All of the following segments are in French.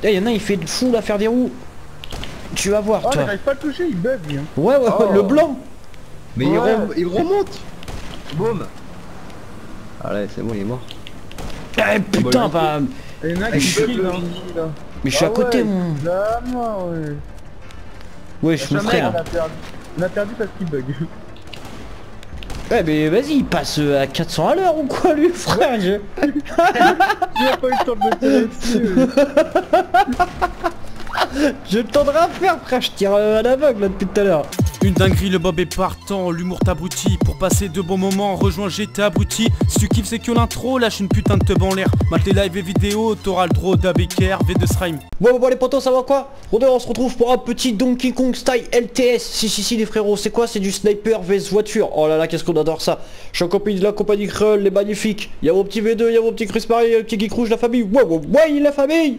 Eh, y'en a, il fait de fou là, faire des roues. Tu vas voir, Oh, toi. mais j'arrive pas à le toucher, il bug lui. Hein. Ouais, Oh. le blanc. Mais Ouais. il remonte. Boum. Allez, c'est bon, il est mort. Eh, putain, bah. Il y en a Mais qui je kill peux là. là. Mais je suis à côté, mon. Là, moi, ouais. Ouais, je suis mon Jamais, frère. on a perdu parce qu'il bug. Ouais, mais vas-y, il passe à 400 à l'heure ou quoi, lui, frère? J'ai pas eu le temps de me tirer dessus. Je le tendrai à faire, frère, je tire à l'aveugle là depuis tout à l'heure. Une dinguerie, le Bob est partant, l'humour t'abrutit. Pour passer de bons moments, rejoins GTA abruti. Si tu kiffes c'est que l'intro, lâche une putain de teub en l'air. Mate les lives et vidéos, t'auras le droit d'ABKR, V2 Srime. Bon les potos, ça va quoi? On se retrouve pour un petit Donkey Kong style LTS. Si les frérots, c'est quoi? C'est du sniper vs voiture. Oh là là, qu'est-ce qu'on adore ça. Je suis en compagnie de la compagnie Creole, les magnifiques. Il y a mon petit V2, il y a mon petit Chris Marie, le petit Geek Rouge, la famille. Ouais, la famille.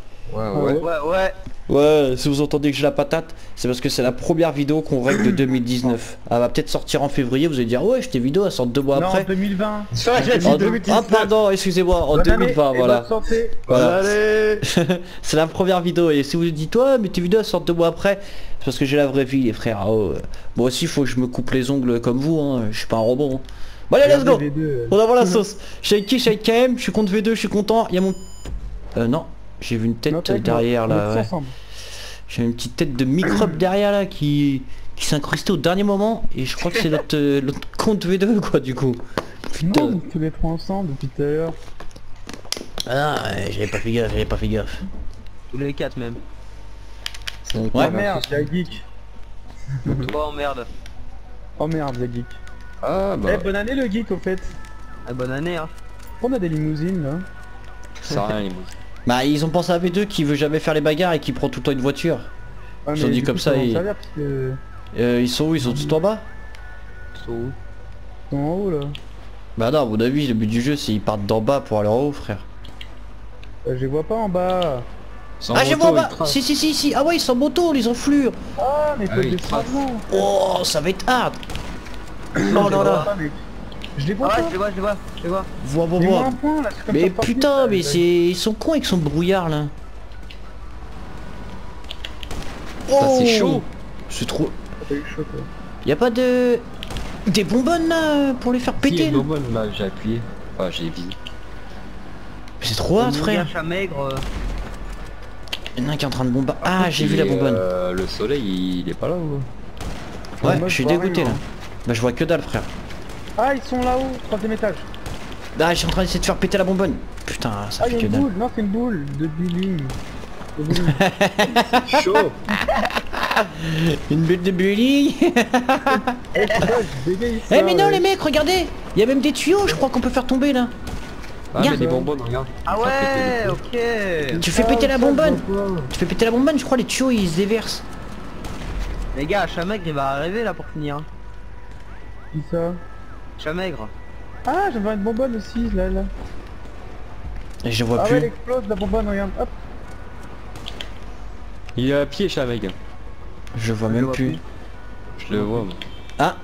Ouais. Ouais, si vous entendez que j'ai la patate, c'est parce que c'est la première vidéo qu'on règle de 2019. Elle va peut-être sortir en février, vous allez dire ouais, tes vidéos elles sortent 2 mois Non, après. en 2020. Ah pardon, excusez-moi, en 2020, voilà. Voilà. Allez. C'est la première vidéo et si vous dites ouais mais tes vidéos elles sortent 2 mois après, c'est parce que j'ai la vraie vie les frères. Oh, moi aussi faut que je me coupe les ongles comme vous, hein. Je suis pas un robot. Hein. Bon allez, let's go. On envoie la sauce. Je suis avec qui? Je suis avec KM, je suis contre V2, je suis content. Il y a mon... non, j'ai vu une tête derrière là. Ouais. J'ai une petite tête de microbe derrière là qui s'est incrustée au dernier moment et je crois que c'est notre compte V2 quoi du coup. Putain. Non, tous les trois ensemble depuis tout à l'heure. Ah j'avais pas fait gaffe. Tous les 4 même. Ouais. Oh merde, y'a Geek. Oh merde. Oh merde, y'a Geek. Ah bah. Eh, bonne année le Geek au fait. Ah, bonne année hein. On a des limousines là. Ça rien les mots. Bah ils ont pensé à V2 qui veut jamais faire les bagarres et qui prend tout le temps une voiture. Ouais, Ils sont mais dit du comme coup, ça, va en ils- servir, parce que... Ils sont où? Ils sont tout en bas? So. Ils sont en haut là. Bah non, à mon avis le but du jeu c'est ils partent d'en bas pour aller en haut frère. Je les vois pas en bas. Ah j'ai vu en bas. Si. Ah ouais ils sont en moto les enflures. Ah mais Ah faut oui, des ils tracent. savants. Oh ça va être hard. Non, là là. Je les vois Ah ouais, pas. je les vois. Vois. Mets-moi un point là, c'est comme Mais sur Fortnite, putain là, mais les c'est... Ils sont cons avec son brouillard là. Ça c'est chaud. C'est trop... mecs. T'as eu chaud toi. Y'a pas de... Des bonbonnes là pour les faire péter là. Là j'ai appuyé. Ah j'ai visé. C'est trop hard Mon frère. gars chat maigre. Y'en a un qui est en train de bombarder. Ah j'ai vu la bonbonne. Le soleil il est pas là ou? Ouais moi, je je suis vois dégoûté rien, là. Bah je vois que dalle frère. Ah ils sont là-haut, 3ème étage. Ah je suis en train d'essayer de faire péter la bonbonne. Putain ça Ah fait y'a que une dalle. boule, non c'est une boule de bowling. De bowling. Chaud. Une bulle de bowling. Eh je bégaye ça, Eh mais non ouais. les mecs regardez. Il y a même des tuyaux je crois qu'on peut faire tomber là. Ah mais Regarde. des bonbonnes regarde. Ah Ça fait ouais, des- ok. Tu fais Ah, péter la ça, bonbonne. je vois pas. Tu fais péter la bonbonne je crois les tuyaux ils se déversent. Les gars, chat maigre il va arriver là pour finir. Hein. Qui ça? Chat maigre. Ah j'avais une bonbonne aussi là. Et je vois Ah plus. ouais elle explose la bonbonne, regarde. Hop. Il est à pied chat mec. Je vois même vois plus. Je le vois moi. Ah.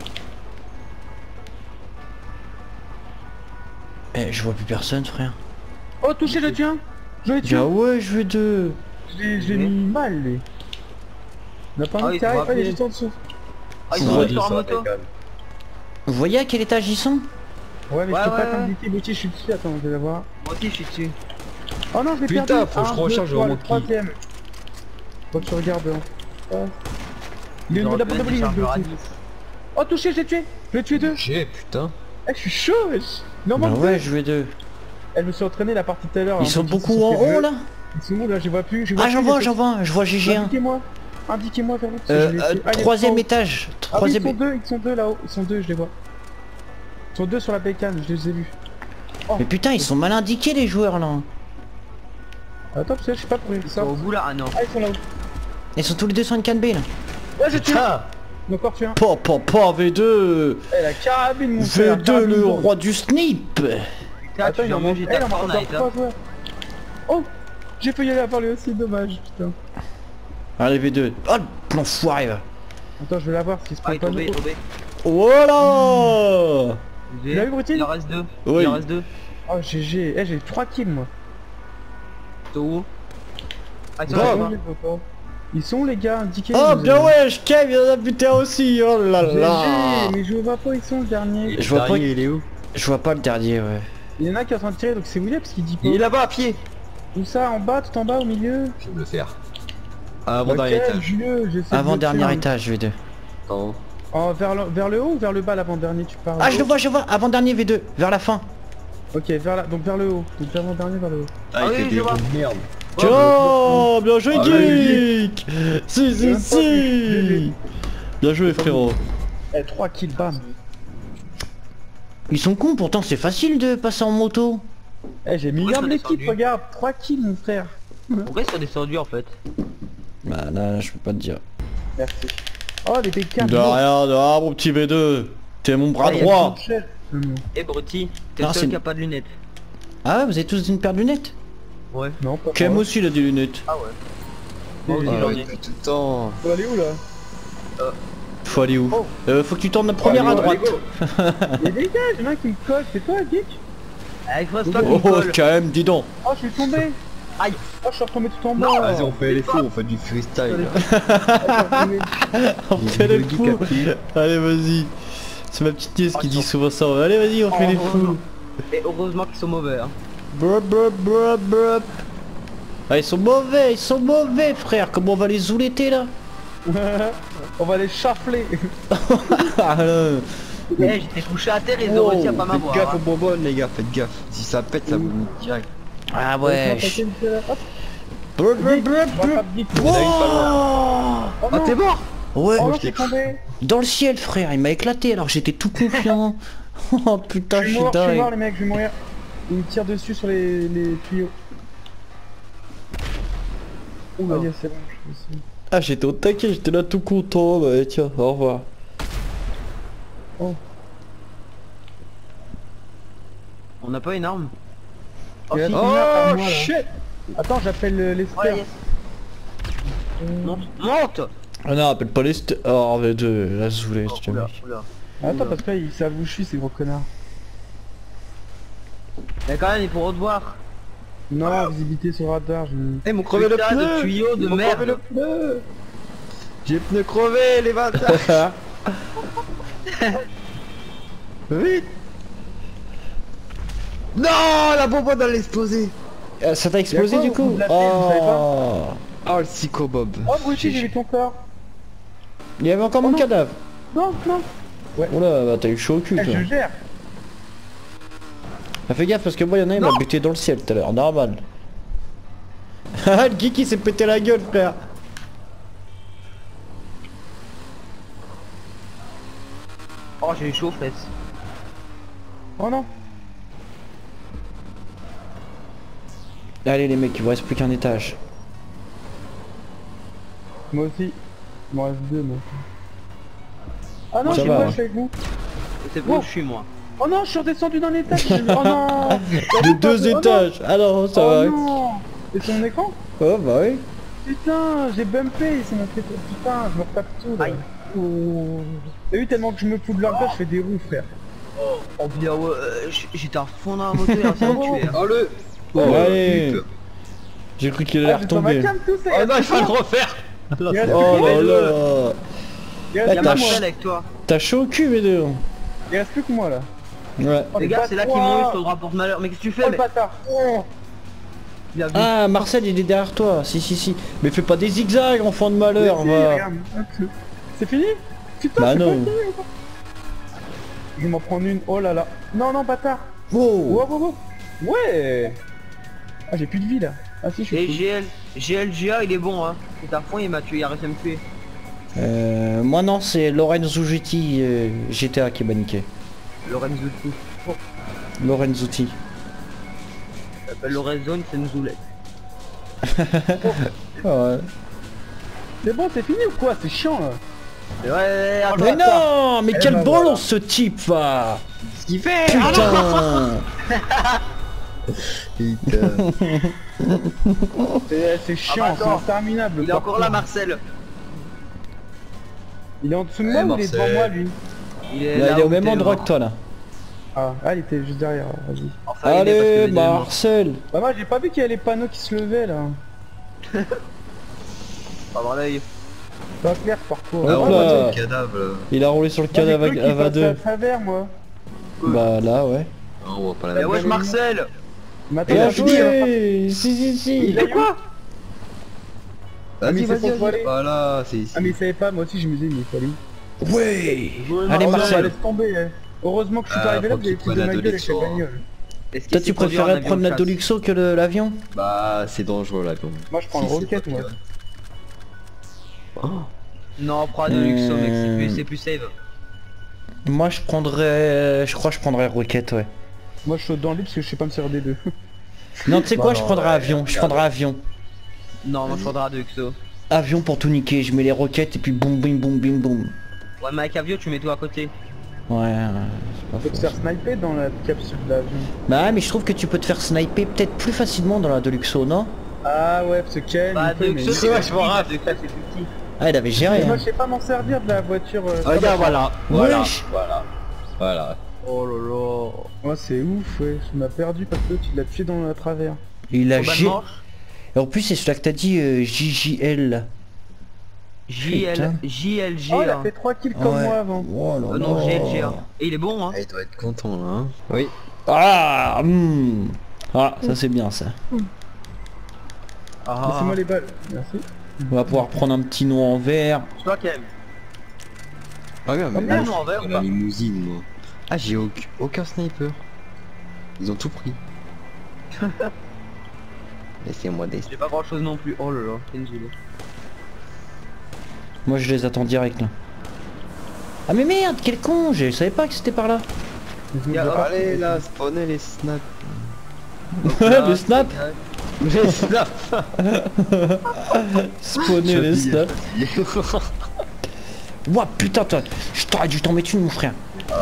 Eh je vois plus personne frère. Oh touché le tien. Je l'ai tué. Ah ouais je vais de... Je l'ai mis mal lui. On a pas Ah envie oui, de carrer, faut il est rappeler. juste en dessous. Ah, ils Ouais, sont dis sur la moto. Vous voyez à quel étage ils sont? Ouais mais Ouais, je peux pas ouais, t'indiquer, Gauthier, je suis dessus, attends, je vais la voir. Moi aussi je suis dessus. Oh non, je l'ai Putain, perdu. faut que je Un, recharge deux, vraiment trois, qui. le 3ème. Faut que tu regardes. Il est Ils au niveau de la auraient bande pu de mettre des bowling, chargeurs à Gauthier. 10. Oh touché, je l'ai tué. Je l'ai tué deux. J'ai putain. Eh je suis chaud wesh. Non Bah mais ouais je vais de... elle me suis entraîné la partie tout à l'heure. Ils sont beaucoup en haut là? Ils sont où là, je vois plus. Ah j'en vois, je vois GG1. Indiquez-moi vers où. parce que je l'ai tué. Ah, il est 3ème trop haut. étage. Ah oui, 3ème... ils sont deux là-haut. Ils sont deux, je les vois. Ils sont deux sur la bécane, je les ai vus. Mais putain ils sont mal indiqués les joueurs là. Attends, parce que je sais pas pour Ils ça. sont au bout là. Ah non. Ah ils sont là-haut. Ils sont tous les deux sur une canne B là. Ouais j'ai tué. Encore tué un. Pas V2. Eh la carabine mon frère. V2 carabine le lourde. roi du snip. Putain, Attends, tu il viens en manger manque ta encore Fortnite hein. 3 joueurs. Oh, j'ai failli aller par lui aussi, dommage, putain. Allez V2. Oh le plan foiré là. Attends, je vais la voir s'il se Ah, prend il est pas tombé, il est de... tombé. Voilà. Il a eu Brutil? Il en reste 2. Oui. Il en reste 2. Oh GG, eh j'ai 3 kills moi. T'es où? Ah, Bon. Ils sont les gars, indiqués. Oh bien ouais, Kev il en a buté aussi, oh là là. Mais je vois pas, ils sont le dernier. Je vois pas, il est où? je vois pas le dernier, ouais. Il y en a qui est en train de tirer, donc c'est William parce qu'il dit pas. Il est là-bas à pied. Où ça, en bas, tout en bas, au milieu? Je vais me le faire. Avant dernier Ok, étage. Julien, j'essaie de Avant le dernier tuer. étage V2. Attends. Oh, vers le haut ou vers le bas l'avant-dernier tu parles? Ah je le vois, avant dernier V2, vers la fin. Ok, donc vers le haut. Donc l'avant-dernier vers le haut. Ah, Ah il oui, fait je des vois. roues de merde. Oh bien joué Ah, Geek. Si. Bien joué frérot. Eh, 3 kills, bam. Ils sont cons, pourtant c'est facile de passer en moto. Eh, j'ai mis Pourquoi ils sont l'équipe, descendus regarde. 3 kills, mon frère. Pourquoi ils sont descendus en fait? Bah là, je peux pas te dire. Merci. Oh, les BK. De rien, de rien mon petit V2. T'es mon bras Ah, y a droit. Eh Brutti, t'es Non, le c'est- seul qui a pas de lunettes. Ah vous avez tous une paire de lunettes? Ouais. Non, pas Clem moi. aussi il a des lunettes. Ah ouais. Moi aussi Ah, j'en Ah, ai. depuis tout le temps. Faut aller où là? Faut aller où? Faut que tu tournes la première à allez, droite. Y'a des gars, y'en a un qui me colle, c'est toi, Geek? Ah, il faut stop, Oh Nicole. quand même, dis donc. Oh, je suis tombé. Aïe. Oh, je suis retombé tout en bas. Non, Vas-y, on fait les fous, on fait du freestyle. On fait les Geek fous. à pied. Allez vas-y. C'est ma petite nièce qui dit souvent ça. Allez vas-y on fait les fous. Et heureusement qu'ils sont mauvais hein. Brup, brup, brup, brup. Ah ils sont mauvais frère. Comment on va les zouletter là? On va les chafler. Ah là. Eh j'étais couché à terre, ils ont réussi à pas Faites m'avoir. gaffe aux hein. bonbonnes les gars, faites gaffe. Si ça pète, ça vous nique direct. Ah ouais. Hop, Brup, brup, brup, je brup. rattrape Geek. Oh Oh non, mort. ouais. oh non, j'ai tombé. Dans le ciel frère, il m'a éclaté alors que j'étais tout confiant. Oh putain, Je je suis suis mort, dingue. les mecs, je vais mourir. Ils me tirent dessus sur les tuyaux. Oula. Allez, c'est bon, je suis ici. Ah j'étais au taquet, j'étais là tout content. Bah tiens, au revoir. On n'a pas une arme. Oh Et là, si. t'es là, par moi, là. shit. Attends, j'appelle les Ouais, stars. yes. Monte. Monte. Ah non, appelle pas les Oh V2, là saoulé, Oh, je te oula, dis. oula. Attends, parce que là, ils savent où je suis, ces gros connards. Mais quand même il faut revoir. Non, visibilité sur radar, je... Eh, mon crevé le Putain de pneu. tuyau de Ils m'ont crevé merde. le pneu. J'ai le pneu crevé, les bâtards. Vite. Non, la bonbonne elle a explosé. Ça t'a explosé quoi du au coup? bout de la tête, vous savez Oh. Oh, le psychobob. Oh, Brutti, j'ai vu ton corps. Il y avait encore mon non. cadavre. Non, non. Oula, bah t'as eu chaud au cul Eh, toi. je gère. Ah, fais gaffe parce que moi y'en a un, il m'a buté dans le ciel tout à l'heure, normal. Ah le geek il s'est pété la gueule frère. Oh j'ai eu chaud aux fesses. Oh non. Allez les mecs, il vous reste plus qu'un étage. Moi aussi. Il m'en reste 2, moi. Ah non, Ça c'est va, moi, hein. je suis avec vous. C'est bon, je suis moi. Oh non, je suis redescendu d'un étage. Oh non. De 2 Oh non. étages. Ah non, ça Oh va. non. Et sur mon écran? Oh bah oui. Putain, j'ai bumpé, ça m'a fait... Putain, je me retape tout là. Aïe. Oh. T'as vu tellement que je me fous de l'argent, je fais des roues, frère. Oh bien ouais, j'étais à fond dans la moto et ça me tuer. Oh le. Oh, allez. J'ai cru qu'il allait Ah, j'ai dans ma retomber. cam, tout ça. Oh non, il faut le refaire. Il reste Oh plus que là moi. là. Il Y'a reste plus que moi. Marcel avec toi. T'as chaud au cul V2. Il reste plus que moi là. Ouais. Oh, Les gars, c'est là qu'ils m'ont eu sur le rapport malheur. Mais qu'est-ce que tu Oh fais le mais... bâtard. Oh. Il a vu. Ah Marcel il est derrière toi. Si. Mais fais pas des zigzags enfant de malheur. Si, Va. regarde. C'est fini? Putain, Bah c'est non. pas fini encore. Je vais m'en prendre une. Oh là là. Non, non, bâtard. Wow. Wow, wow, wow. Ouais. Ah, j'ai plus de vie là. Ah si, je suis Et full. GLGA il est bon hein. C'est à fond il m'a tué, il a réussi à me tuer. Moi non, c'est Lorenzutti GTA qui m'a niqué. Lorenzuti. Lorenzutti. Ça s'appelle Lorenzone, c'est une zoulette. Ouais. C'est bon, c'est fini ou quoi? C'est chiant là. Ouais, attends. Mais non, mais Eh quel ben bon voilà. ce type va. Ce qu'il fait. Putain. Putain. C'est chiant, Ah bah c'est attends. interminable. Il est encore là Marcel. Il est en dessous de moi ou il est devant Marcel. moi lui? Il est, Là, là il est au où même t'es endroit mort. que toi là. Ah, il était juste derrière, vas-y. Enfin, il est parce que Allez les deux morts. Marcel. Bah moi j'ai pas vu qu'il y avait les panneaux qui se levaient là. Pas voir l'œil. Pas clair parfois. Hop Ah, là. le cadavre là. Il a roulé sur le cadavre à à 22. à travers moi. Bah là, ouais. Ah, on voit pas la Mais même. wesh Marcel. Mais attends, Bien attends, joué. Si. Il a quoi? Vas-y, mais c'est vas-y, pour vas-y. aller. Voilà, c'est ici. Ah mais il savait pas, moi aussi je me disais mais il fallait. Ouais. Ouais, Allez non, Marcel. laisse tomber. Hein. Heureusement que je suis pas Ah, arrivé là, faut vous avez qu'il pris de prenne ma la gueule avec la Doluxo, hein. bagnole. Est-ce qu'il Toi tu sait conduire un préférais avion prendre de la chasse Doluxo que l'avion? Bah, c'est dangereux là. Bon. Moi je prends le Si, c'est rocket pas moi. grave. Non, prends un Deluxo mec, c'est plus safe. Moi je prendrais... Je crois que je prendrais Rocket, ouais. Moi je saute dans le lit parce que je sais pas me servir des deux. Non tu sais quoi, Bah je non, prendrais ouais, avion. Je prendrais avion. Non, moi je prendrai un Deluxo. Avion pour tout niquer. Je mets les roquettes et puis boum bim boum bim boum. Ouais mais avec avion tu mets tout à côté. Ouais, Faut c'est te pas faire faux. sniper dans la capsule d'avion. Bah mais je trouve que tu peux te faire sniper peut-être plus facilement dans la Deluxo, non? Ah ouais, parce que Ken. Bah il peut, Deluxo mais- c'est Ouais, plus je m'en petit, rappelle. Deluxo c'est plus petit. Ah il avait géré Mais moi hein. je sais pas m'en servir de la voiture. Regarde, voilà. Voilà. Wesh. Voilà. Voilà. Oh lolo. Oh c'est ouf, ouais. Je m'as perdu parce que tu l'as tué dans la travers. Il a Combat de G... manche. Et en plus c'est celui-là que t'as dit JJL. Putain. JLG Oh il a hein. fait 3 kills comme Ouais. moi avant. Oh là Non là. GLG hein. Et il est bon hein. Ah, il doit être content là. Hein. Oui. Ah, ah ça c'est bien ça. Ah. Laissez-moi les balles. Merci. On va pouvoir prendre un petit nom en vert. Je crois quand même. Ah, regarde, mais Ah, moi, non, en vert je ou suis dans pas la limousine moi. Ah, j'ai aucun sniper. Ils ont tout pris. Laissez-moi des. J'ai pas grand chose non plus. Oh lolo, c'est une gilet. Moi je les attends direct là. Ah mais merde, quel con, je savais pas que c'était par là. Allez là, spawnez les snaps. Le snap. Les snaps. Spawner les snaps. Ouah putain toi, je t'aurais dû t'en mettre une mon frère.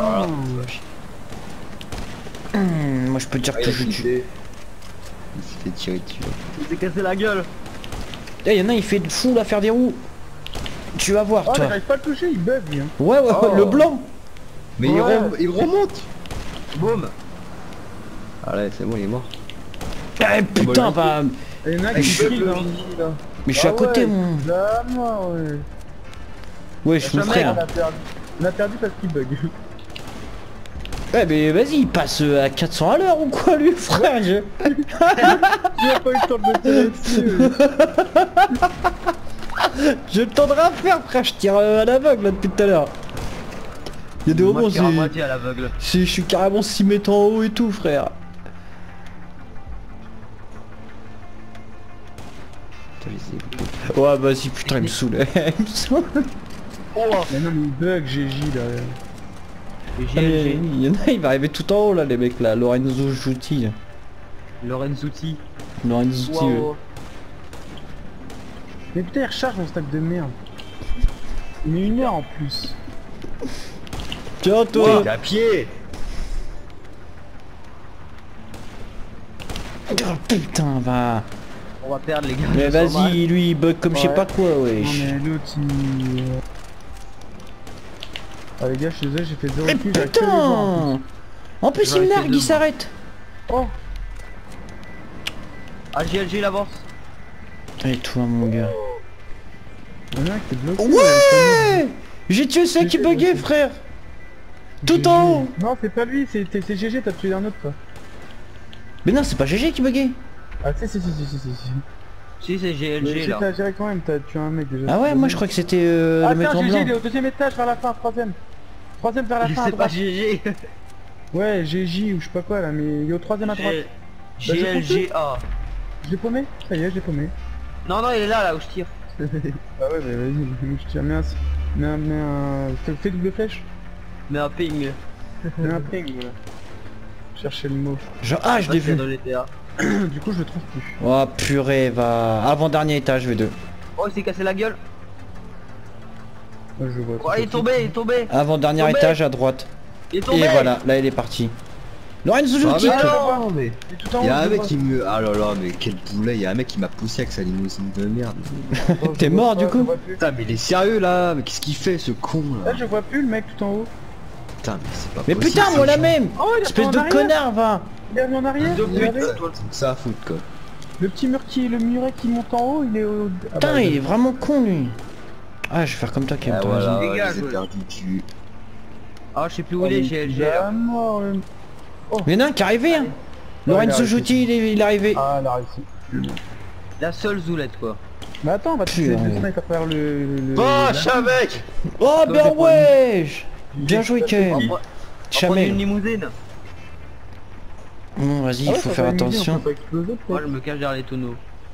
Moi je peux te dire que je tue. Il s'est fait tirer dessus. Il s'est cassé la gueule. Eh y'en a il fait de fou là faire des roues. Tu vas voir Oh toi. j'arrive pas à le toucher, il bug lui hein. Ouais Oh. le blanc. Mais Ouais. il remonte. Boum. Allez, c'est bon, il est mort. Eh putain bah. Il y en a Eh, qui je- kill là. Mais je suis à côté mon. Là moi ouais. Ouais je suis mon On frère. a perdu. On a perdu parce qu'il bug. Ouais mais vas-y il passe à 400 à l'heure ou quoi lui frère je... J'ai pas eu le temps de me tirer dessus. J'ai le temps de rien faire frère, je tire à l'aveugle là depuis tout à l'heure. Il y a des Moi moments je tire à c'est... moitié à l'aveugle. Je suis carrément 6 mètres en haut et tout frère. Putain, j'ai essayé. Ouais vas-y putain il me saoule. Il me saoule. Oh. Mais non mais il bug GJ là. GLG. Il y en a il va arriver tout en haut là les mecs là, Lorenzo Juti. Lorenzuti. Lorenzo Juti. Wow. Mais putain il recharge mon stack de merde. Il met 1 heure en plus. Tiens toi. T'es à pied. Oh, putain va. On va perdre les gars. Mais je sens mal. vas-y lui il bug comme je sais Ouais. pas quoi Non wesh. mais l'autre il... Ah les gars je suis désolé j'ai fait 0 Mais kills, j'arrive que à les voir, en putain. En plus J'aurais il fait nargue, deux, il moi. s'arrête. Oh Ah GLG il avance. Et toi mon gars. plus. Il y en a un qui est bloqué. Ouais. J'ai tué celui qui GG, buguait aussi. frère. Tout en haut. Non c'est pas lui, c'est GG, t'as tué un autre toi. Mais non c'est pas GG qui buguait. Ah si. Si c'est Mais GLG si là. t'as géré quand même, t'as tué un mec déjà. Ah ouais moi je crois que c'était Ah le mec tiens en GG, blanc. il est au 2ème étage vers la fin, 3ème. 3ème vers la fin à C'est pas droite. GG. Ouais GJ ou je sais pas quoi là, mais il est au 3ème à droite. GLGA. Je l'ai paumé. Ça y est, je l'ai paumé. Non non il est là où je tire. Ah ouais mais vas-y, je tiens, mets un... Fais double flèche. Mais un ping. Mets un ping, voilà. Chercher le mot. Ah je l'ai vu. Dans GTA. Du coup je le trouve plus. Oh purée va. Avant-dernier étage V2. Oh il s'est cassé la gueule. Moi je le vois. Oh il est tombé, il est tombé. Avant-dernier Tombé. étage à droite. Il est tombé. Et voilà, là il est parti. Lorenzo Ah, Juti. mais alors non, mais. Il est tout en haut. Y'a un je mec le qui me. Ah là là, mais quel boulet, y'a un mec qui m'a poussé avec sa limousine de merde. vois. Oh, je T'es le vois mort, pas, du coup je le vois plus. Putain, mais il est sérieux là, mais qu'est-ce qu'il fait ce con là? Là je vois plus le mec tout en haut. Putain, mais c'est pas Mais possible. putain moi la même. Oh il est Espèce en de arrière. connard va. Il est en arrière. De il est pute. arrière. C'est ça à foutre quoi. Le petit le muret qui monte en haut, il est au... Ah Putain, bah, il est vraiment con lui. Ah, je vais faire comme toi, Kem. Ah t'as raison. voilà, Dégage, je les ai ouais. perdus tu. Ah, je sais plus où il est, GLG. Ah, mort, Il y en a un qui est arrivé, hein. Lorenzo Juti, il est arrivé. Ah, il a réussi. La seule zoulette, quoi. Mais attends, on va Putain. tuer le snipe à travers le... Poche mec. Oh, Toi, bien t'es pas wesh. Bien joué, Kem. On prend une Chamel. limousine. Bon, vas-y, Ah il ouais, faut ça faire va amuser, attention. on peut pas exploser, peut-être. Moi, je me cache derrière les tonneaux.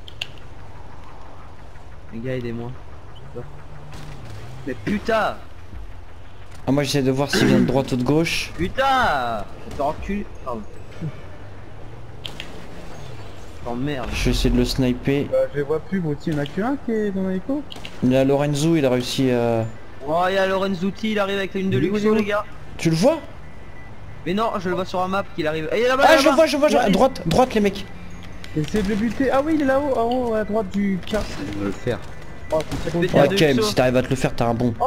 Les gars, aidez-moi. J'ai peur. Mais putain. Ah, moi, j'essaie de voir s'il vient de droite ou de gauche. Putain. Je te recule. Pardon. Oh merde. Je vais essayer de le sniper. Bah, je les vois plus, Brutti, il y en a qu'un qui est dans l'écho. Là, Lorenzo, il a réussi à... Oh, il y a Lorenzuti, il arrive avec la ligne de Il est où, Luxo, il est où les gars. Tu le vois? Mais non, je le vois sur un map qu'il arrive. Et il est là-bas, Ah, là-bas. je le vois, à droite, droite les mecs. Essayez de le buter. Ah oui, il est là-haut, en haut, à droite du car. On va le faire. Oh, c'est très Mais content. t'as Ouais, deux Kem, sauts. si t'arrives à te le faire, t'as un bon. Oh,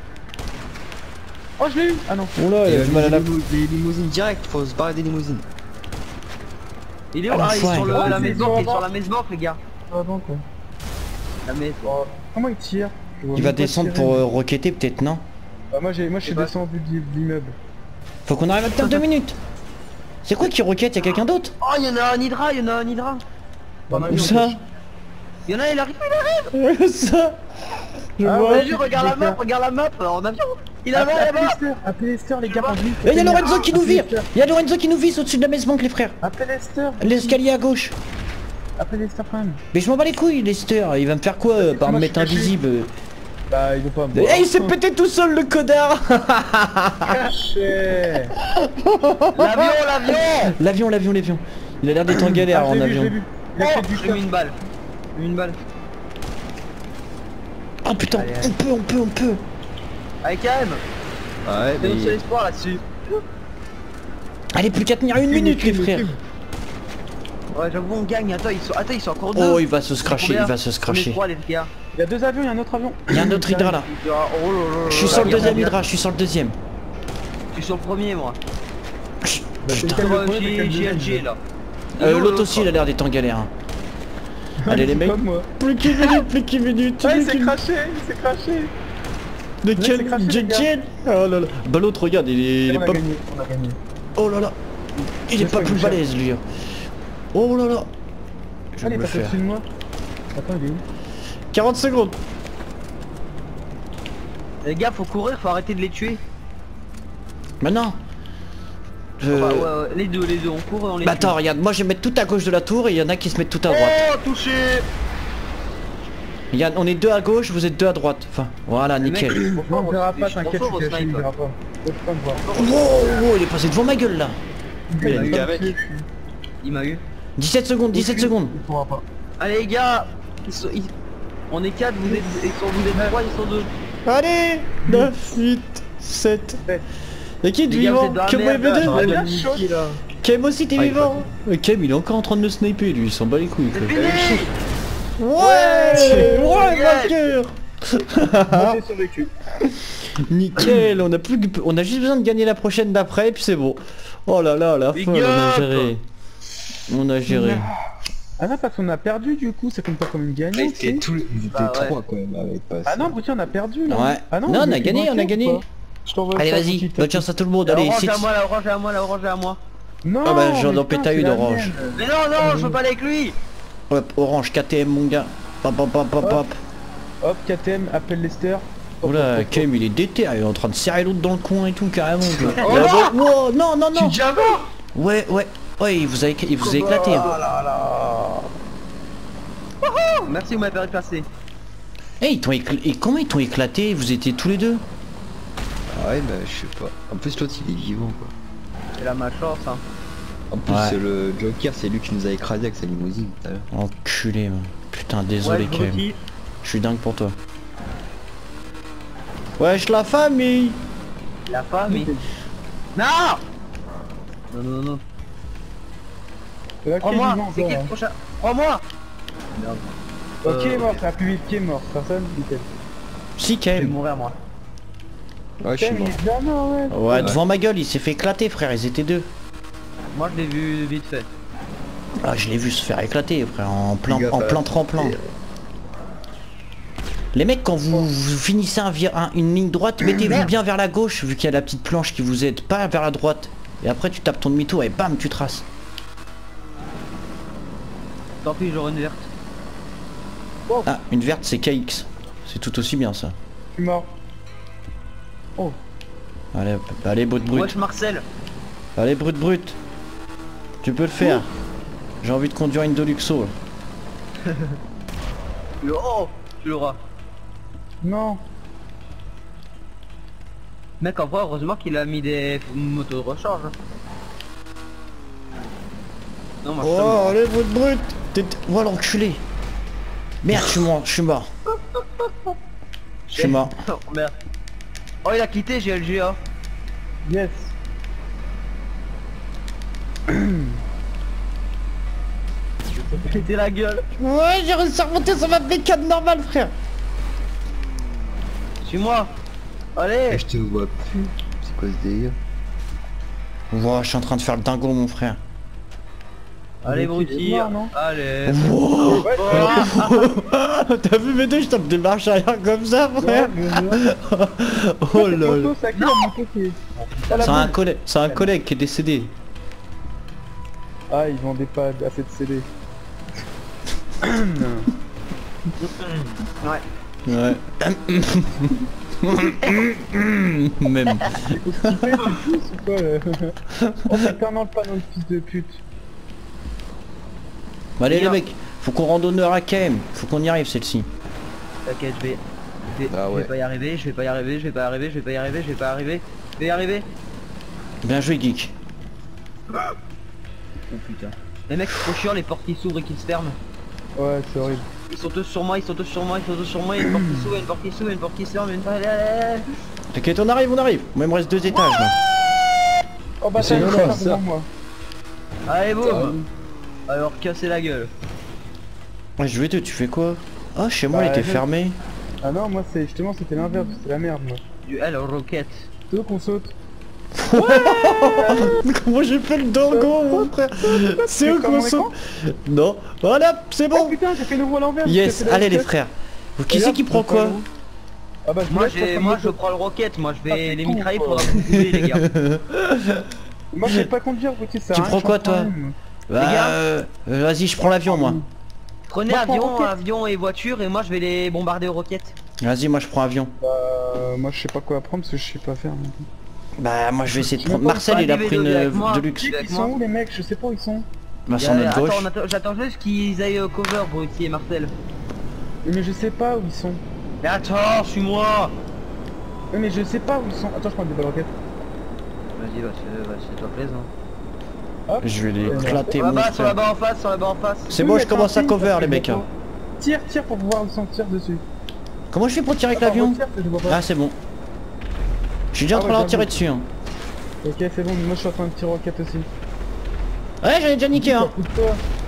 je l'ai eu. Ah non. Oula, il a du mal à la... Les limousines direct, faut se barrer des limousines. Il est où? Ah, Ah, il est sur l'enfoiré. la Ah, maison, c'est il est bon, sur la maison, les gars. Ah bon, quoi. La maison. Oh, comment il tire? Je vois Il va même pas descendre tirer. pour roqueter peut-être, non? Ah, moi, je suis pas. descendu de l'immeuble. Faut qu'on arrive à tenir 2 minutes. C'est quoi qui roquette? Y'a quelqu'un d'autre? Oh, il y en a un hydra, il y en a un hydra. Où ça? Il y en a, il arrive. Où ça? Je Ah vois. ouais. Vas-y, regarde la map en avion. Il a là-bas. Appelez Lester, les gars, en ville. Et y'a Lorenzo qui nous vire! Y'a Lorenzo qui nous vise au-dessus de la maison banque les frères! Appelez Lester. L'escalier à gauche! Appelez Lester quand même. Mais je m'en bats les couilles Lester, il va me faire quoi par me moi, je mettre suis caché. invisible? Bah, il veut pas me Eh, voir. il s'est pété tout seul le connard! Caché. L'avion. L'avion. Il a l'air d'être en galère Ah, en je l'ai vu, je l'ai avion. vu. Il a Oh, fait du j'ai mis une balle. Oh putain, Allez, on peut! Allez, calme. Ouais, C'est notre seul mais. espoir là-dessus. Allez, plus qu'à tenir 1 minute les frères! Ouais, j'avoue, on gagne. Attends, ils sont encore deux. Oh, il va se scratcher, Combien il va se On est scratcher. trois, les gars. Il y a 2 avions, il y a un autre avion. Il y a un autre hydra là. Oh là là. Je suis sur le Regarde, deuxième regarde. hydra, je suis sur le deuxième. Je suis sur le premier, moi. Putain. Quel le premier, quel le GLG deuxième là. L'autre aussi il a l'air d'être en galère. hein. Allez les C'est mecs. comme moi. Plus qu'une minute. Ah, il s'est craché, il s'est craché. De Ouais, quel c'est craché, les gars. Jet? Oh là là. Bah l'autre regarde, il est On a pas... gagné, on a gagné. Oh là là. Il est Deux pas fois, plus Michel. balèze lui. Oh là là. Je vais Allez, me le passe faire. au-dessus de moi. Attends, il est où? 40 secondes. Les gars, faut courir, faut arrêter de les tuer. Maintenant. Bah, ouais, les deux, on court et on les Bah tue. attends, regarde, moi je vais mettre tout à gauche de la tour et il y en a qui se mettent tout à droite. Oh, touché. On est 2 à gauche, vous êtes 2 à droite. Enfin, voilà, Le mec, nickel. Non, on verra pas, je t'inquiète, m'en fous, je suis caché, il au verra pas. Faut pas me voir. Wow, il est passé devant ma gueule là. Il a eu avec. Il m'a eu. 17 secondes, 17 secondes. Il pourra pas. Allez les gars, on est 4, vous êtes 3, ils sont 2. Allez 9, 8, 7. Y'a qui est Les gars, vous vivant? êtes dans la Kem merde, est là. vivant? là. Kem aussi t'es Ah, il vivant? Kem il est encore en train de me sniper lui, il s'en bat les couilles quoi. C'est fini. Ouais, Yes. vainqueur. Moi j'ai survécu. Nickel, on a juste besoin de gagner la prochaine d'après et puis c'est bon. Oh là là, la Big folle, on a up. géré. On a géré. Ah non, parce qu'on a perdu du coup, c'est comme pas comme une Ils gagnante. étaient tous les. Ils étaient Bah ouais. 3 quand même avec pas. Ah non, Brutti, on a perdu là. Ouais. Ah Non, on a mais gagné, tu on a gagné. ou pas Je t'envoie Allez ça, vas-y, Brutti, bonne chance à tout le monde, La allez, orange c'est... à moi, la orange à moi, la orange à moi. Non, Ah bah, j'en mais pétais putain, une c'est la d'orange. mienne. Mais non, je veux pas aller avec lui. Hop, orange, KTM mon gars. Hop hop hop hop hop. Hop, KTM, appelle Lester. Oula, Kem il est déter, il est en train de serrer l'autre dans le coin et tout carrément. quoi. Oh Là, non. bon, wow, non non non. déjà mort. Ouais, il vous a éclaté. hein. Oh là là. Oh, merci, vous m'avez permis de passer. Eh, et comment ils t'ont éclaté? Vous étiez tous les deux? Ah ouais, bah je sais pas. En plus, l'autre il est vivant quoi. C'est la malchance, hein. En plus, Ouais. le Joker, c'est lui qui nous a écrasé avec sa limousine tout à l'heure. Enculé, man. Putain, désolé Ouais, Kem. Brutti. Je suis dingue pour toi. Wesh la famille. La famille. Non. Non. C'est là qui est Prends-moi, vivant c'est qui encore, le hein. prochain? Prends-moi. Ok, mort, ça va plus vite, qui est mort. Personne, nickel. Si Je vais Kem. mourir, moi. Ouais, je suis Kem, il mort. est déjà mort, ouais. Ouais, devant ma gueule, il s'est fait éclater frère, ils étaient deux. Moi, je l'ai vu vite fait. Ah, je l'ai vu se faire éclater, frère, en plein tremplin. Les mecs, quand vous finissez une ligne droite, mettez-vous bien vers la gauche, vu qu'il y a la petite planche qui vous aide, pas vers la droite. Et après, tu tapes ton demi-tour et bam, tu traces. Tant pis, j'aurai une verte. Ah, une verte, c'est KX. C'est tout aussi bien, ça. Je suis mort. Oh. Allez, brut. Wesh Marcel. Allez, brut. Tu peux le faire. J'ai envie de conduire une Deluxo. Oh, tu l'auras. Non. Mec, en vrai, heureusement qu'il a mis des motos de recharge. Non, moi, Oh, allez, brut. Oh, l'enculé. Merde, je suis mort. Je suis mort. Oh, merde. Oh, il a quitté GLGA. Yes. Péter la gueule. Ouais, j'ai réussi à remonter sur ma bécane normale, frère. Suis-moi. Allez. Je te vois plus. C'est quoi ce délire? Wow, je suis en train de faire le dingo, mon frère. Allez, Brutti. Allez. Wow. T'as vu mes deux, je tape des marches arrière comme ça, frère. Oh lol. C'est un collègue qui est décédé. Ah, ils vendaient pas assez de CD. Ouais. Ouais. Même. Oh, c'est clairement le panneau de fils de pute. Bah, allez, les mecs, faut qu'on rende honneur à KM. Faut qu'on y arrive, celle-ci. T'inquiète, je vais pas y arriver, je vais pas y arriver. Je vais y arriver. Bien joué, geek. Oh putain. Les mecs, c'est trop chiant, les portes qui s'ouvrent et qui se ferment. Ouais, c'est horrible. Ils sont tous sur moi, il y a une porte qui s'ouvre, une porte qui se ferme, allez. T'inquiète, on arrive. Moi, il me reste 2 étages, là. Oh bah C'est ça, violent, c'est ça. moi. Allez, boum. Alors, casser la gueule. Ouais, je vais te, tu fais quoi? Ah, chez moi, Bah, il était je- fermé. Ah non, moi c'est justement c'était l'inverse, c'était la merde moi. Du L roquette. Tu veux qu'on saute? Comment j'ai fait le dango, mon frère? C'est où qu'on saute? Non. Voilà, c'est Oh bon. putain, j'ai fait une roue à l'envers. Yes, j'ai fait la allez les roquette. frères. Qui c'est qui prend quoi? Ah bah je Moi, vous laisse, moi prendre je le- prends le roquette, moi je Ah, vais c'est les con, mitrailler quoi. pour vous tuer les gars. Moi je sais pas conduire, Gauthier, ça Tu sert à prends rien, quoi, je prends toi? une. Bah, vas-y, je prends l'avion, moi. Prenez Moi, je prends roquette. avion et voiture et moi je vais les bombarder aux roquettes. Vas-y, moi je prends avion. Moi je sais pas quoi prendre parce que je sais pas faire. non plus. Bah, moi je vais essayer de Tu prendre. veux pas Marcel, il a arriver pris une avec moi de luxe. Avec Ils moi. sont où les mecs? Je sais pas où ils sont. Bah, sur notre gauche. J'attends juste qu'ils aillent au cover, Brutti et Marcel. Mais je sais pas où ils sont. Mais attends, suis-moi. Mais je sais pas où ils sont. Attends, je prends des balles roquettes. Vas-y, c'est toi plaisant. Hop. Je vais les Ouais, éclater, Sur mon la frère. barre en face, sur la barre en face. C'est Oui, bon, mais je commence à attends, cover, si, les mecs. parce que Tire pour voir où ils sont, tire dessus. Comment je fais pour tirer avec Attends, l'avion? retire, que je vois pas. Ah, c'est bon. Je suis déjà en Ah train ouais, d'en tirer j'avoue. dessus. Hein. Ok, c'est bon, moi je suis en train de tirer roquette aussi. Ouais, j'en ai déjà niqué un. Pousse-toi.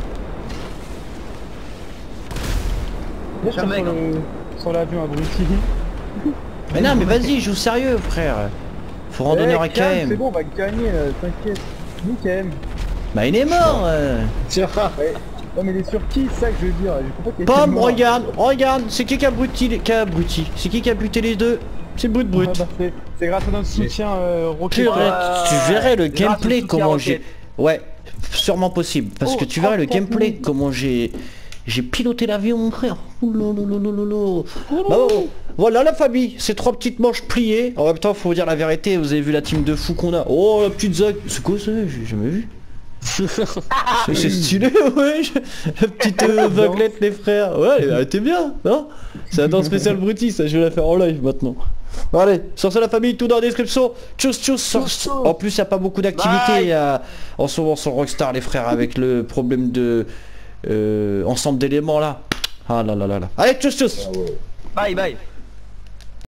Viens, Jamais, tire sur l'avion abruti. Mais non, mais vas-y, joue sérieux, frère. Faut rendre honneur à C'est KM. bon, on va gagner, t'inquiète. Nous KM. Bah, il est mort. Tiens. Non mais il est sur qui, c'est ça que je veux dire. Je comprends qu'il est Pomme, mort. regarde, c'est qui a abruti? C'est qui a buté les deux? C'est le brut. Ah bah, c'est grâce à notre soutien roquette. Purée, tu verrais le grâce au gameplay soutien comment roquette. j'ai... Ouais, sûrement possible. Parce que tu verrais le gameplay comment j'ai piloté l'avion, mon frère. Oulouloulouloulou. Bah bon, voilà la famille, ces 3 petites manches pliées. En même temps, faut dire la vérité, vous avez vu la team de fous qu'on a. Oh, la petite Zach, c'est quoi ça? J'ai jamais vu. C'est stylé, ouais. La petite vaguelette, les frères. Ouais, elle était bien, non? C'est un danse spécial Brutti, ça je vais la faire en live maintenant. Allez, sur ça la famille, tout dans la description. Tchuss. En plus, il n'y a pas beaucoup d'activités. Il y a en ce moment sur Rockstar, les frères, avec le problème de ensemble d'éléments là. Ah là là là là. Allez, tchuss. Bye bye.